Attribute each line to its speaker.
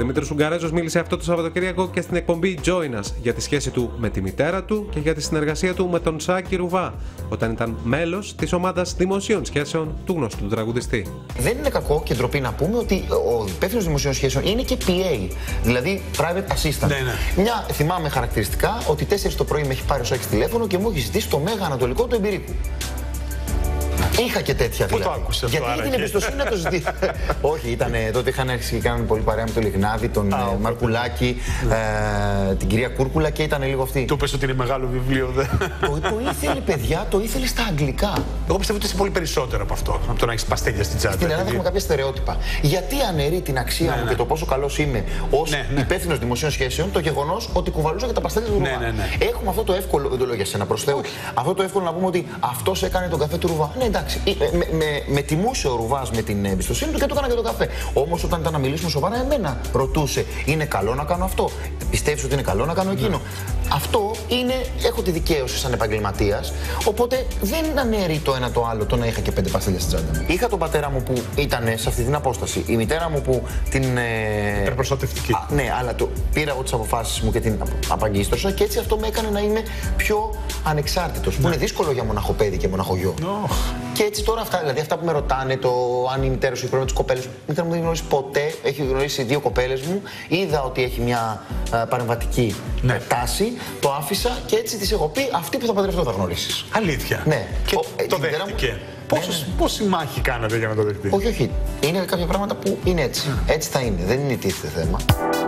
Speaker 1: Δημήτρης Ουγγαρέζος μίλησε αυτό το Σαββατοκύριακο και στην εκπομπή Join Us για τη σχέση του με τη μητέρα του και για τη συνεργασία του με τον Σάκη Ρουβά, όταν ήταν μέλος της ομάδας δημοσίων σχέσεων του γνωστού τραγουδιστή.
Speaker 2: Δεν είναι κακό και ντροπή να πούμε ότι ο υπεύθυνος δημοσίων σχέσεων είναι και PA, δηλαδή private assistant.
Speaker 3: Ναι.
Speaker 2: Θυμάμαι χαρακτηριστικά ότι 4 το πρωί με έχει πάρει ο Σάκης τηλέφωνο και μου έχει ζητήσει το Μέγα Ανατολικό του Εμπειρίκου. Είχα και τέτοια δηλαδή.
Speaker 3: Πού το άκουσες αυτό?
Speaker 2: Γιατί την εμπιστοσύνη να το ζητήσω. Όχι, τότε είχαν αρχίσει και κάνουν πολύ παρέα με τον Λιγνάδη, τον Μαρκουλάκη, την κυρία Κούρκουλα και ήταν λίγο αυτή.
Speaker 3: Του πες ότι είναι μεγάλο βιβλίο, δε.
Speaker 2: Το ήθελε, παιδιά, το ήθελε στα αγγλικά.
Speaker 3: Εγώ πιστεύω ότι είσαι πολύ περισσότερο από αυτό, από το να έχεις παστέλια στην τσάντα.
Speaker 2: Στην Ελλάδα έχουμε κάποια στερεότυπα. Γιατί αναιρεί την αξία μου και το πόσο καλός είμαι ως υπεύθυνος δημοσίων σχέσεων το γεγονός ότι κουβαλούσα και τα παστέλια του Ρουβά. Έχουμε αυτό το εύκολο, δεν το λέω για σένα προς Θεού, αυτό το εύκολο να πούμε ότι αυτός έκανε τον καφέ του Ρουβά. Ναι, εντάξει, με τιμούσε ο Ρουβάς με την εμπιστοσύνη του και του έκανα και τον καφέ. Όμως όταν ήταν να μιλήσουμε σοβαρά, εμένα ρωτούσε, είναι καλό να κάνω αυτό? Πιστεύεις ότι είναι καλό να κάνω εκείνο? Αυτό είναι, έχω τη δικαίωση σαν επαγγελματίας, οπότε δεν αναιρεί το ένα το άλλο το να είχα και 5 παστέλια στην τσάντα μου. Είχα τον πατέρα μου που ήταν σε αυτή την απόσταση, η μητέρα μου που την.
Speaker 3: Υπερπροστατευτική.
Speaker 2: Ναι, αλλά πήρα εγώ τις αποφάσεις μου και την απαγκίστρωσα και έτσι αυτό με έκανε να είμαι πιο ανεξάρτητος. Που είναι δύσκολο για μοναχοπέδι και μοναχογιό. Και έτσι τώρα αυτά που με ρωτάνε, το αν η μητέρα σου έχει πρόβλημα με τις κοπέλες, η μητέρα μου δεν γνωρίζει ποτέ, έχει γνωρίσει 2 κοπέλες μου, είδα ότι έχει μια παρεμβατική τάση, το άφησα και έτσι της έχω πει, αυτή που θα παντρευτώ θα γνωρίσεις.
Speaker 3: Αλήθεια?
Speaker 2: Ναι.
Speaker 3: Και το δέχτηκε. Πόση μάχη κάνατε για να το δεχτεί?
Speaker 2: Όχι, είναι κάποια πράγματα που είναι έτσι. Έτσι θα είναι, δεν είναι τίθεται θέμα.